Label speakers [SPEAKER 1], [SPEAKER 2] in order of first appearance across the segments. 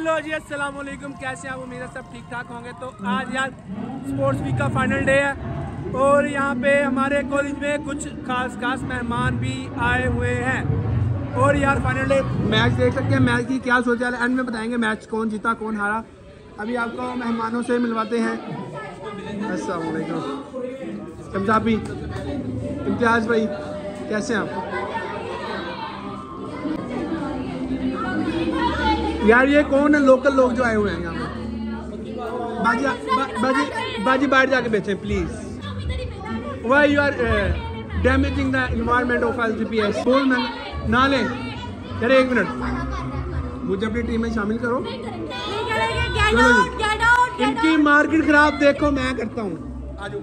[SPEAKER 1] Hello जी, अस्सलाम वालेकुम। कैसे हैं आप? उम्मीद है सब ठीक ठाक होंगे। तो आज यार स्पोर्ट्स वीक का फाइनल डे है और यहाँ पे हमारे कॉलेज में कुछ खास मेहमान भी आए हुए हैं और यार फाइनल डे मैच देख सकते हैं। मैच की क्या सोचा है एंड में बताएंगे, मैच कौन जीता कौन हारा। अभी आपको मेहमानों से मिलवाते हैं। अस्सलाम वालेकुम कमजाबी, इम्तियाज भाई, कैसे हैं आप? यार ये कौन है लोकल लोग जो आए हुए हैं यहाँ पे? बाजी बाहर जाके बैठे please. Why you are damaging the environment of LGPS? बोल मैं ना ले यार, एक मिनट, मुझे अपनी टीम में शामिल करो। इनकी मार्केट खराब देखो, मैं करता हूँ। आजो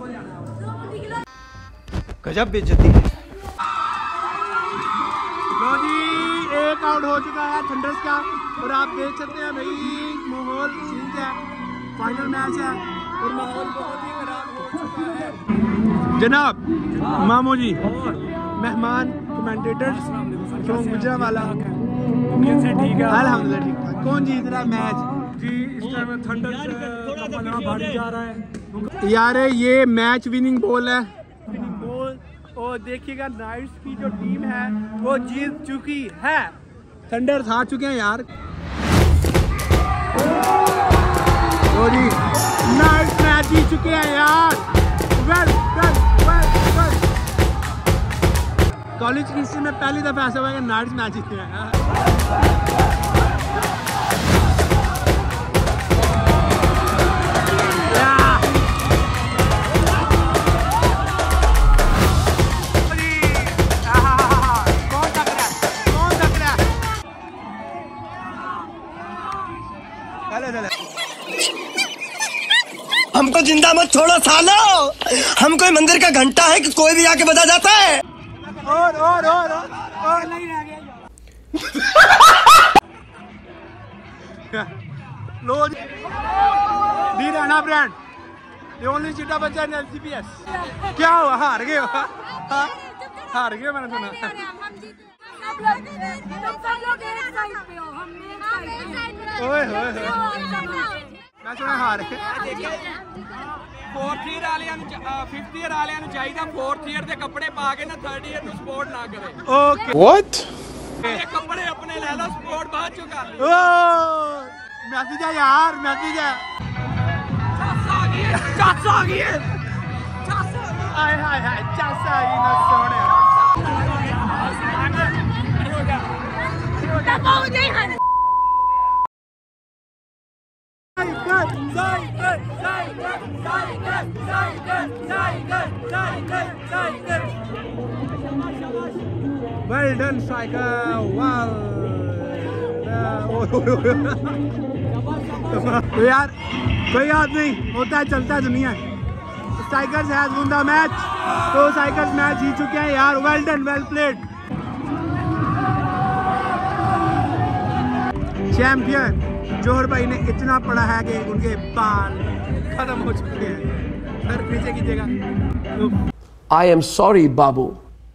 [SPEAKER 2] गजब बेइज्जती है।
[SPEAKER 1] लो जी, एक आउट हो चुका है थंडर्स का और आप देख सकते हैं भाई माहौल सीन है। फाइनल मैच है और माहौल बहुत ही खराब हो चुका है। जनाब मामू जी, मेहमान कमेंटेटर्स फ्रॉम गुजरावाला,
[SPEAKER 3] ठीक है
[SPEAKER 1] अल्हम्दुलिल्लाह ठीक ठाक। कौन जीत रहा है मैच?
[SPEAKER 3] जी इस टाइम थंडर्स का पलड़ा भारी जा रहा है
[SPEAKER 1] यार। ये मैच विनिंग बॉल है, विनिंग बॉल। और देखिएगा नाइट्स की जो टीम है वो जीत चुकी है, थंडर्स हार चुके हैं यार। ओ जी, नाइट्स मैच जीत चुके हैं यार। Well well well well. College की हिस्ट्री में पहली दफा ऐसा हुआ है कि नाइट्स मैच जीते हैं।
[SPEAKER 2] हमको जिंदा मत छोड़ो सालो, हम कोई मंदिर का घंटा है कि कोई भी आके बजा जाता है।
[SPEAKER 1] और नहीं रह गया। लो जी, the Rana brand, the only चिट्टा बच्चा इन LGPS। क्या हुआ, हार गए हो? हार गए मैंने सुना। मैं सुना हार गए।
[SPEAKER 3] 4th ईयर वाਲਿਆਂ ਨੂੰ 5th ईयर ਵਾਲਿਆਂ ਨੂੰ ਚਾਹੀਦਾ 4th ईयर ਦੇ ਕੱਪੜੇ ਪਾ ਕੇ ਨਾ 3rd ईयर ਨੂੰ ਸਪੋਰਟ ਨਾ ਕਰੇ।
[SPEAKER 1] Okay
[SPEAKER 2] What?
[SPEAKER 3] ਇਹ ਕੱਪੜੇ ਆਪਣੇ ਲੈ ਲਓ, ਸਪੋर्ट ਬਾਅਦ ਚੋਂ ਕਰ ਲਓ।
[SPEAKER 1] ओ मैसेज है यार, मैसेज है।
[SPEAKER 3] ਚੱਸ ਆ ਗਈ ਹੈ।
[SPEAKER 1] हाय हाय हाय, चाचा ही ना सोने। Well done striker, well तो यार कोई बात नहीं, होता है, चलता है दुनिया। Strikers has won the match, तो स्ट्राइकर्स मैच जीत चुके हैं यार। Well done, well played. Champion Johar भाई ने इतना पढ़ा है कि उनके बाल खत्म हो चुके हैं। सर पीछे कीजिएगा।
[SPEAKER 2] I am sorry बाबू।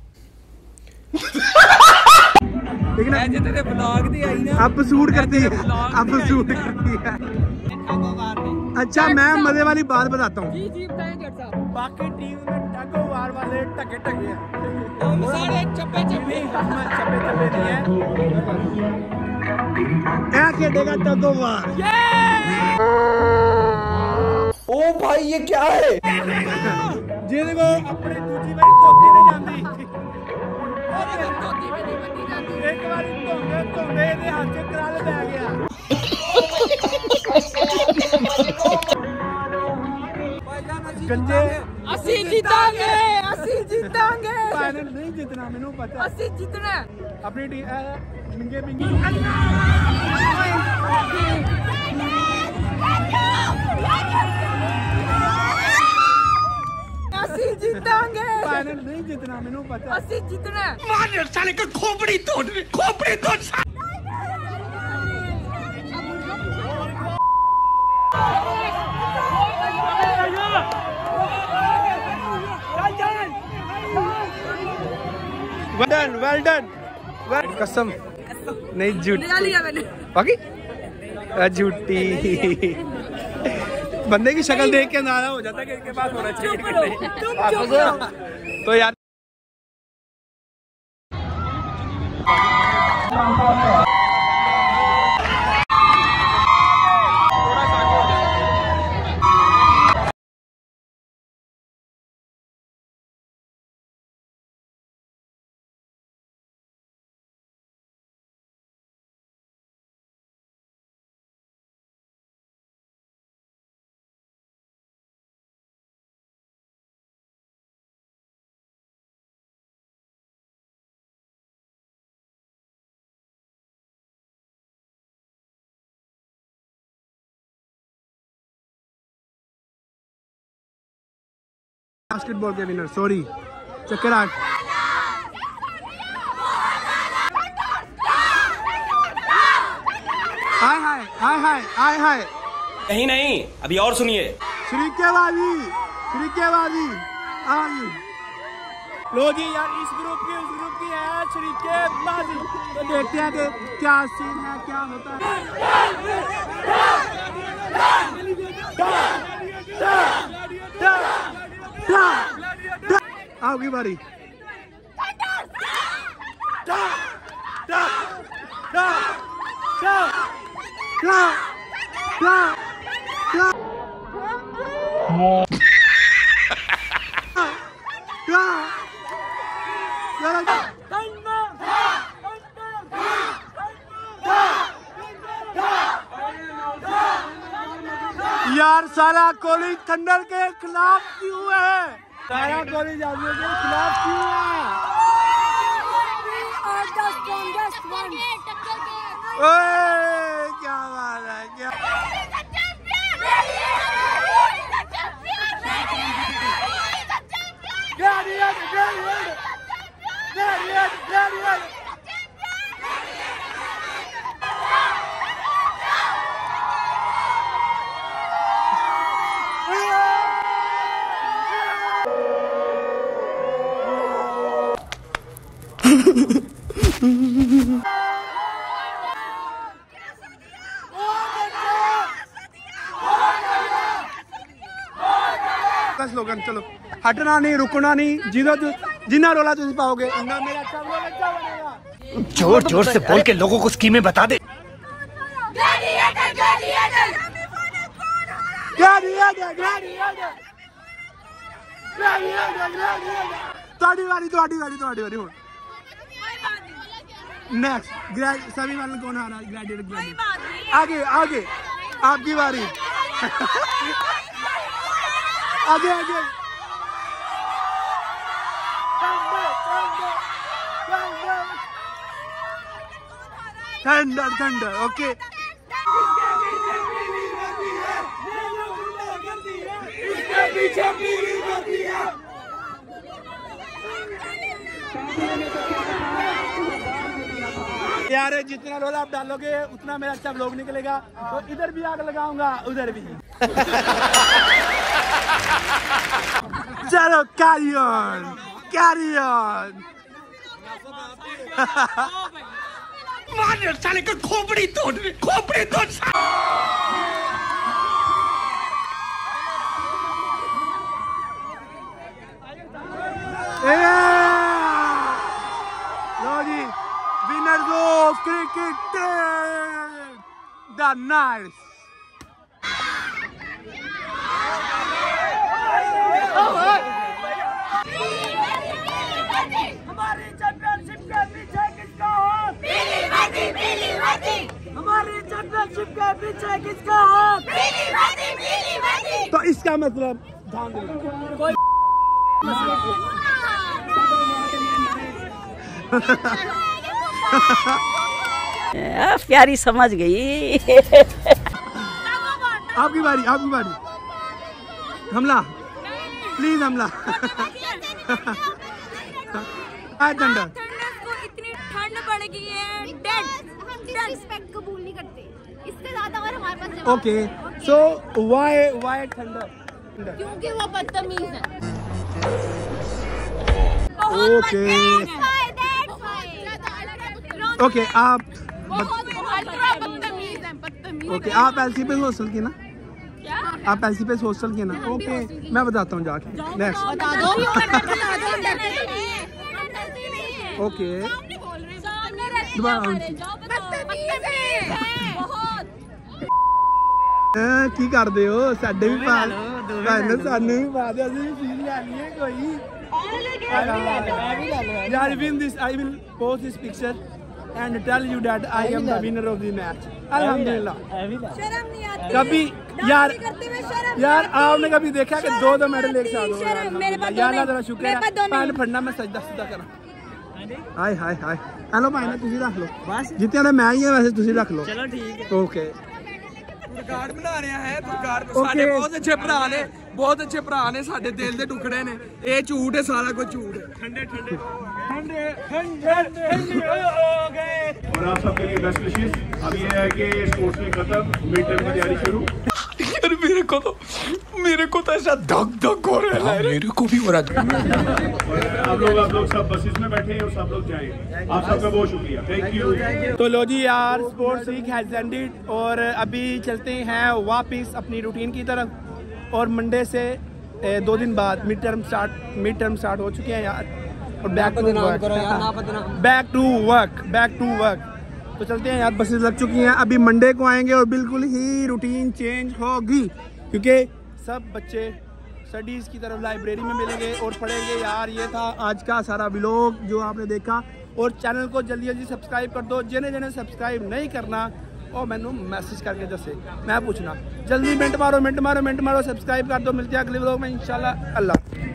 [SPEAKER 1] लेकिन
[SPEAKER 3] तेरे ब्लॉग दी आई ना,
[SPEAKER 1] अब शूट करती है, अब शूट करती है। अच्छा मैं मजे वाली बात बताता हूँ।
[SPEAKER 3] जी बताएं जट साहब।
[SPEAKER 1] बाकी टीम में टगो वार वाले टके टके हैं,
[SPEAKER 3] हम सारे चप्पे चप्पे
[SPEAKER 1] नहीं है। क्या खेलेगा टगो वार?
[SPEAKER 2] ओ भाई ये क्या है?
[SPEAKER 1] जिन्हें को अपनी दूसरी बारी धोती नहीं जाती, एक बार धोंगे इहदे हाथ च कराल पै गया। गंजे
[SPEAKER 3] ਅਸੀਂ ਜਿੱਤਾਂਗੇ, ਅਸੀਂ ਜਿੱਤਾਂਗੇ।
[SPEAKER 1] फाइनल नहीं जीतना, मैनू पता।
[SPEAKER 3] ਅਸੀਂ ਜਿੱਤਣਾ
[SPEAKER 1] अपनी टीम मिंगे मिंगे
[SPEAKER 3] ਅਸੀਂ ਜਿੱਤਾਂਗੇ।
[SPEAKER 1] फाइनल नहीं जीतना, मैनू पता।
[SPEAKER 3] ਅਸੀਂ ਜਿੱਤਣਾ।
[SPEAKER 2] मार साले का खोपड़ी तोड़।
[SPEAKER 1] Well done. कसम नहीं झूठ
[SPEAKER 3] लिया मैंने।
[SPEAKER 1] बाकी झूठी। बंदे की शक्ल देख के अंदाजा हो जाता है कि इनके पास होना चाहिए। तो यार बास्केटबॉल के विनर, सॉरी चक्कर आठ। हाय हाय हाय हाय हाय हाय।
[SPEAKER 2] नहीं नहीं, अभी और सुनिए।
[SPEAKER 1] श्रीकेबाजी आई। लो जी यार, इस ग्रुप की उस ग्रुप की है श्रीकेबाजी। तो देखते हैं कि क्या सीन है, क्या होता है। आपकी बारी। यार सारा कॉलेज थंडर के खिलाफ क्यों है? सारा कॉलेज आदमियों के खिलाफ क्यों है? ओए क्या बात है, क्या स्लोगन। चलो हटना नहीं, रुकना नहीं, जिना रोला तुझ पाओगे, इतना मेरा अच्छा बनेगा।
[SPEAKER 2] जोर जोर से बोल के लोगों को स्कीमें बता दे। नेक्स्ट सभी वाले कौन आ रहा है? ग्लैडिएटर आगे आगे, आपकी बारी। आगे आगे थंडर थंडर। ओके यार, जितना रोल आप डालोगे उतना मेरा अच्छा व्लॉग निकलेगा। तो इधर भी आग लगाऊंगा, उधर भी। चलो कैरी ऑन, कैरी ऑन। मार साले का खोपड़ी तोड़, खोपड़ी तोड़। लो जी, winners of cricket, the Knights। हमारी चैंपियनशिप के पीछे किसका हाथ? पीली वर्दी, पीली वर्दी। हमारी चैंपियनशिप के पीछे किसका हाथ? पीली वर्दी, पीली वर्दी। तो इसका मतलब ध्यान दो, कोई
[SPEAKER 4] प्यारी समझ गई।
[SPEAKER 1] आपकी बारी, आपकी बारी। हमला प्लीज, हमला। ठंडा
[SPEAKER 5] को इतनी ठंड पड़ गई है, रिस्पेक्ट कबूल नहीं करते इससे ज्यादा। और हमारे पास
[SPEAKER 1] ओके, सो व्हाई ठंडा?
[SPEAKER 5] क्योंकि वो बदतमीज है।
[SPEAKER 1] ओके ओके, आप
[SPEAKER 5] बदतमीज है, बदतमीज।
[SPEAKER 1] ओके, आप एलसीपीएस हॉस्टल की ना?
[SPEAKER 5] क्या?
[SPEAKER 1] आप एलसीपीएस हॉस्टल की ना? ओके, मैं बताता हूँ जाके। नेक्स्ट। ओके, की करते हो? साडे भी पा सानू भी पा दे, असं भी फील करनी है कोई यार। Win this, I will post this picture and tell you that I am the winner of the match. अल्हम्दुलिल्लाह।
[SPEAKER 5] शर्म नहीं आती
[SPEAKER 1] कभी यार आपने कभी देखा कि दो मेडल एक साथ हो रहे हैं? यार अल्लाह तेरा शुक्र है। पैन फड़ना मैं सजदा सीधा करा। हाय हाय हाय, हेलो भाई ना तुसी रख लो, जितने ने मैं ही है वैसे तुसी रख लो। चलो ठीक है, ओके।
[SPEAKER 3] रिकॉर्ड बना रहा है, रिकॉर्ड साडे बहुत अच्छे भरा ने, बहुत अच्छे भरा ने, साडे दिल दे टुकड़े ने। ये झूठ है, सारा कुछ झूठ है। ठंडे ठंडे हो गए।
[SPEAKER 6] और आप सबके लिए बेस्ट विशेस। अब ये है कि स्पोर्ट्स में खत्म, मिड टर्म की तैयारी शुरू।
[SPEAKER 3] यार मेरे को तो ऐसा धक धक हो रहा है, मेरे को भी हो रहा है।
[SPEAKER 6] आप लोग सब बसेस में बैठे हैं और सब लोग जाएंगे। आप सबका बहुत शुक्रिया, थैंक यू।
[SPEAKER 1] तो लो जी यार, स्पोर्ट्स वीक हैज एंडेड और अभी चलते हैं वापस अपनी रूटीन की तरफ। और मंडे से 2 दिन बाद मिड टर्म स्टार्ट हो चुके हैं यार, और बैक टू वर्क। तो चलते हैं यार, बसेस लग चुकी हैं, अभी मंडे को आएंगे और बिल्कुल ही रूटीन चेंज होगी, क्योंकि सब बच्चे स्टडीज़ की तरफ लाइब्रेरी में मिलेंगे और पढ़ेंगे। यार ये था आज का सारा व्लॉग जो आपने देखा, और चैनल को जल्दी जल्दी सब्सक्राइब कर दो। जिन्हें सब्सक्राइब नहीं करना और मैंने मैसेज करके जैसे मैं पूछना, जल्दी मिनट मारो सब्सक्राइब कर दो। मिलते हैं अगले व्लॉग में इंशाल्लाह। अल्लाह।